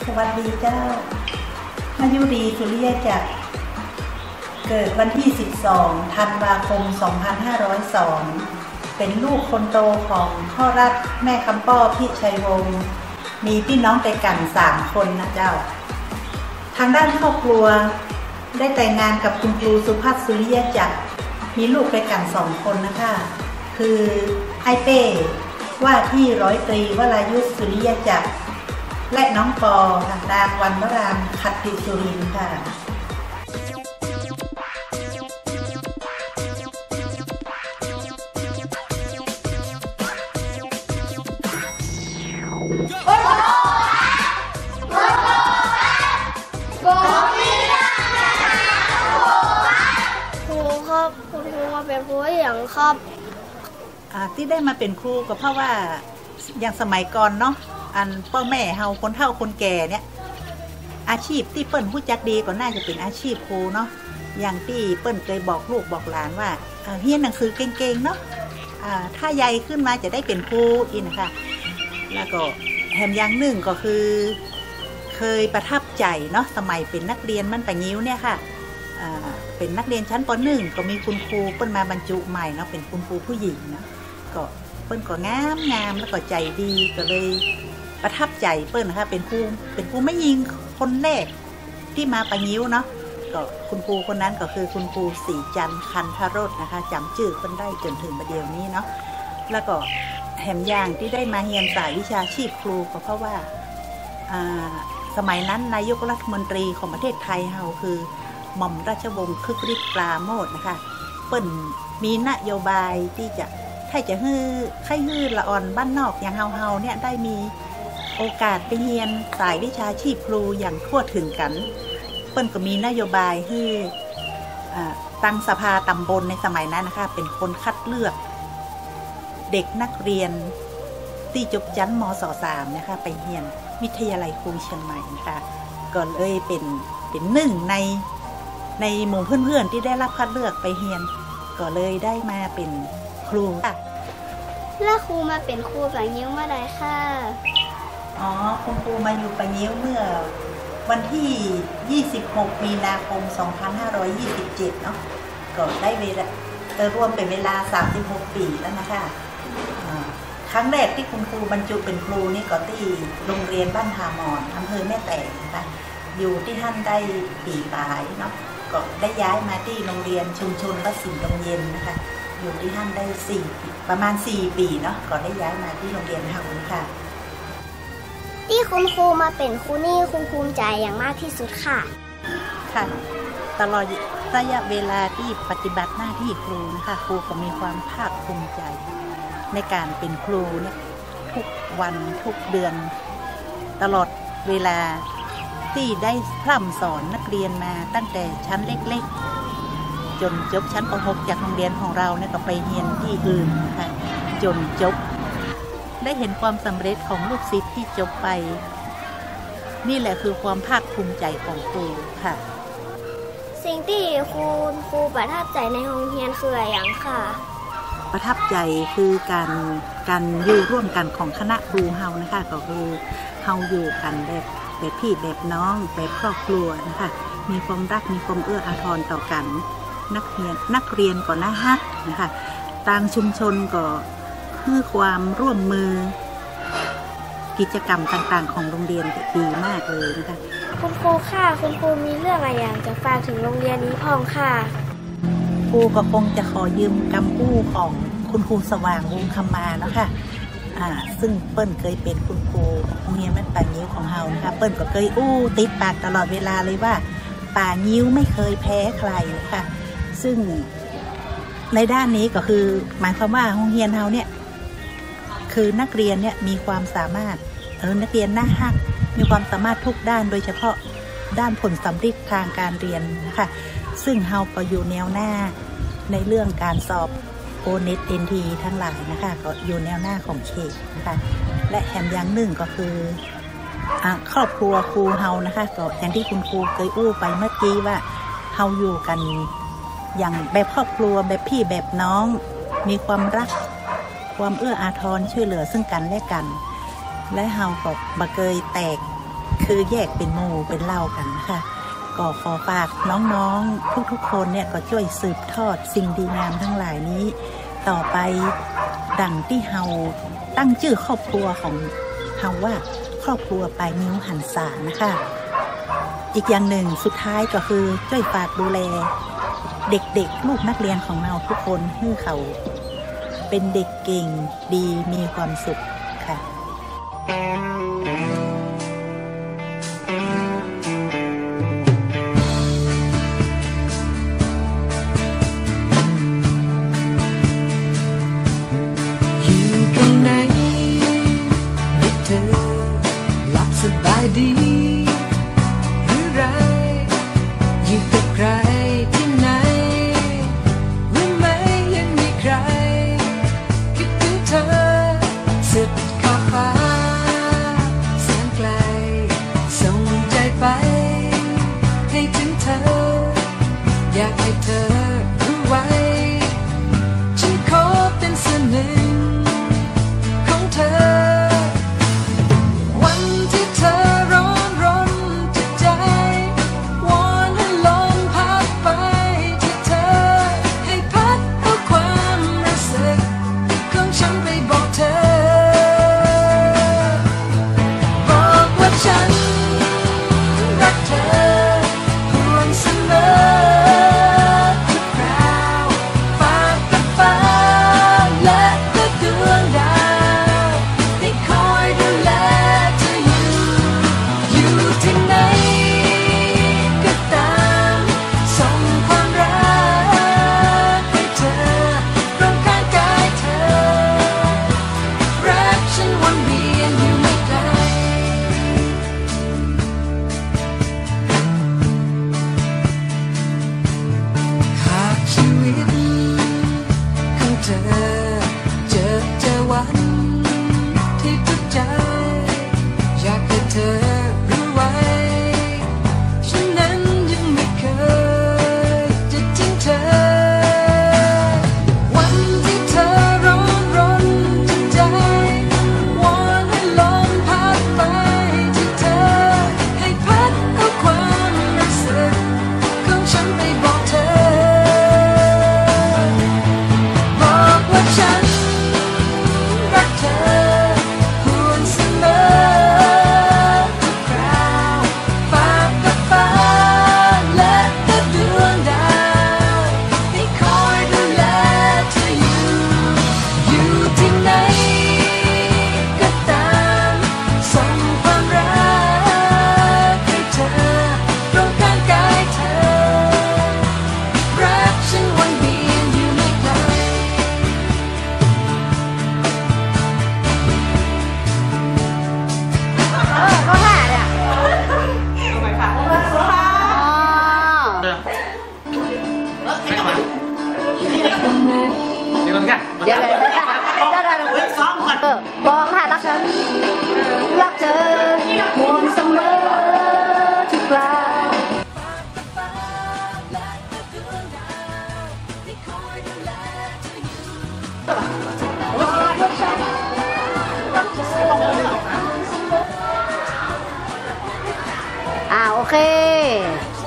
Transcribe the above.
สวัสดีเจ้ามายุรีสุริยจักรเกิดวันที่12ธันวาคม2502เป็นลูกคนโตของพ่อรัฐแม่คำป้อพี่ชัยวงศ์มีพี่น้องไปกัน3คนนะเจ้าทางด้านครอบครัวได้แต่งงานกับคุณครูสุภัสสุริยจักรมีลูกไปกัน2คนนะคะคือไอเป้ว่าที่ร้อยตรีวรายุทธสุริยจักรและน้องปอค่ะนางวันวรางค์ขัตติสุรินทร์ค่ะครูครับคุณครูมาเป็นครูอย่างครับที่ได้มาเป็นครูก็เพราะว่าอย่างสมัยก่อนเนาะอันพ่อแม่เฮาคนเฒ่าคนแก่เนี่ยอาชีพที่เปิ้นผู้จักดีก็น่าจะเป็นอาชีพครูเนาะอย่างที่เปิ้นเคยบอกลูกบอกหลานว่าเรียนหนังสือเก่งๆเนาะถ้าใหญ่ขึ้นมาจะได้เป็นครูอีกนะคะแล้วก็แถมอย่างหนึ่งก็คือเคยประทับใจเนาะสมัยเป็นนักเรียนมันปะงิ้วเนี่ยค่ะเป็นนักเรียนชั้นป .1 ก็มีคุณครูเปิ้นมาบรรจุใหม่เนาะเป็นคุณครูผู้หญิงนะก็เปิ้นก็งามแล้วก็ใจดีก็เลยประทับใจเปิ้ลนะคะเป็นครูไม่ยิงคนแรกที่มาปะงิ้วเนาะก็คุณครูคนนั้นก็คือคุณครูศรีจันทร์คันธรสนะคะจำชื่อเปิ้ลได้จนถึงประเดี๋ยวนี้เนาะแล้วก็แถมอย่างที่ได้มาเรียนสายวิชาชีพครูก็เพราะว่าสมัยนั้นนายกรัฐมนตรีของประเทศไทยเราคือหม่อมราชวงศ์คึกฤทธิ์ปราโมชนะคะเปิ้ลมีนโยบายที่จะให้จะฮื้อละอ่อนบ้านนอกอย่างเฮาเนี่ยได้มีโอกาสไปเรียนสายวิชาชีพครูอย่างทั่วถึงกันเปิ้ลก็มีนโยบายให้ตั้งสภาตำบลในสมัยนั้นนะคะเป็นคนคัดเลือกเด็กนักเรียนที่จบชั้นมศ.3นะคะไปเรียนวิทยาลัยครูเชียงใหม่นะคะก็เลยเป็นหนึ่งในหมู่เพื่อนๆที่ได้รับคัดเลือกไปเรียนก็เลยได้มาเป็นครูแล้วครูมาเป็นครูปะงิ้วเมื่อใดค่ะคุณครูมาอยู่ปะงิ้วเมื่อวันที่26มีนาคม2527เนาะก็ได้เวลารวมเป็นเวลา36ปีแล้วนะคะครั้งแรกที่คุณครูบรรจุเป็นครูนี่ก็ที่โรงเรียนบ้านทามอนอำเภอแม่แตงนะคะอยู่ที่ท่านได้ปีปลายเนาะก็ได้ย้ายมาที่โรงเรียนชุมชนวัดสิงห์ดงเย็นนะคะอยู่ที่ท่านได้ประมาณ4ปีเนาะก็ได้ย้ายมาที่โรงเรียนเฮาค่ะที่คุณครูมาเป็นครูนี่คุณภูมิใจอย่างมากที่สุดค่ะค่ะตลอดระยะเวลาที่ปฏิบัติหน้าที่ครูนะคะครูก็มีความภาคภูมิใจในการเป็นครูเนี่ยทุกวันทุกเดือนตลอดเวลาที่ได้พร่ำสอนนักเรียนมาตั้งแต่ชั้นเล็กๆจนจบชั้นป .6 จากโรงเรียนของเราเนี่ยก็ไปเรียนที่อื่นนะคะจนจบได้เห็นความสำเร็จของลูกศิษย์ที่จบไปนี่แหละคือความภาคภูมิใจของครูค่ะสิ่งที่ครูประทับใจในโรงเรียนคืออะไรอย่างค่ะประทับใจคือการอยู่ร่วมกันของคณะครูเฮานะคะก็คือเฮาอยู่กันแบบพี่แบบน้องแบบครอบครัวนะคะมีความรักมีความเอื้ออาทรต่อกันนักเรียนก็น่าฮักนะคะต่างชุมชนก็คือความร่วมมือกิจกรรมต่างๆของโรงเรียนดีมากเลยนะคะคุณครูค่ะคุณครูมีเรื่องอะไรอยากจะฝากถึงโรงเรียนนี้พ้องค่ะครูก็คงจะขอยืมคำพูดของคุณครูสว่างวงคำมาเนาะค่ะซึ่งเปิ้ลเคยเป็นคุณครูโรงเรียนบ้านป่างิ้วของเฮานะคะเปิ้ลก็เคยติดปากตลอดเวลาเลยว่าป่างิ้วไม่เคยแพ้ใครค่ะซึ่งในด้านนี้ก็คือหมายความว่าโรงเรียนเฮาเนี่ยคือนักเรียนเนี่ยมีความสามารถนักเรียนน่าฮักมีความสามารถทุกด้านโดยเฉพาะด้านผลสำฤทธิ์ทางการเรียนนะคะซึ่งเฮาก็อยู่แนวหน้าในเรื่องการสอบโอเน็ตเอ็นทีทั้งหลายนะคะก็อยู่แนวหน้าของเขตนะคะและแถมอย่างหนึ่งก็คือครอบครัวครูเฮานะคะก็อย่างที่คุณครูเคยไปเมื่อกี้ว่าเฮาอยู่กันอย่างแบบครอบครัวแบบพี่แบบน้องมีความรักความเอื้ออาทรช่วยเหลือซึ่งกันและกันและเฮาก็บ่เคยแตกคือแยกเป็นหมู่เป็นเล่ากันนะคะก็ขอฝากน้องๆทุกๆคนเนี่ยก็ช่วยสืบทอดสิ่งดีงามทั้งหลายนี้ต่อไปดังที่เฮาตั้งชื่อครอบครัวของเฮาว่าครอบครัวปลายนิ้วหันษานะคะอีกอย่างหนึ่งสุดท้ายก็คือช่วยฝากดูแลเด็กๆลูกนักเรียนของเราทุกคนให้เขาเป็นเด็กเก่งดีมีความสุขค่ะสบายดีหรือไรอยู่กับใครที่ไหนหรือไม่ยังมีใครคิดถึงเธอสุดขอบฟ้าแสนไกลส่งใจไปให้ถึงเธออยากให้เธอรู้ไว้ฉันขอเป็นส่วนหนึ่งของเธอเดี๋ยวเลยบอกค่ะรักฉันรักเธอห่วงเสมอทุกคราวโอเค